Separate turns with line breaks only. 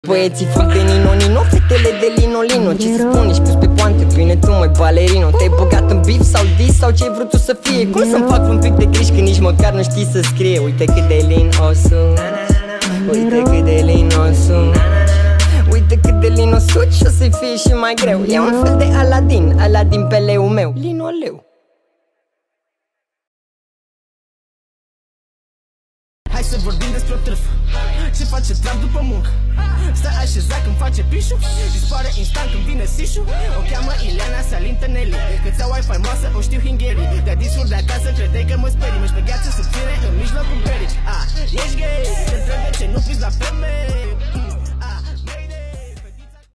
Băieții fac de nino-nino, fetele de lino-lino. Ce să spun, ești pus pe poante, bine tu măi balerino. Te-ai băgat în beef sau dis sau ce-ai vrut tu să fie? Cum să-mi fac un pic de griji când nici măcar nu știi să scrie? Uite cât de lin o sunt, uite cât de lin o sunt, uite cât de lin o sunt și o să-i fie și mai greu. E un fel de Aladin, Aladin pe leu meu, linoleu.
Hai să vorbim despre o trâfă ce face trap după muncă. Stă așezat când face pișu, dispare instant când vine sișu. O cheamă Ileana, Salin Tăneli, că ți-au Wi-Fi masă, o știu hingherii. De-a disuri de acasă, credeai că mă sperii. Mergi pe gheață subțire în mijlocul berii. Ești gay, te întreb de ce nu fiți la femei.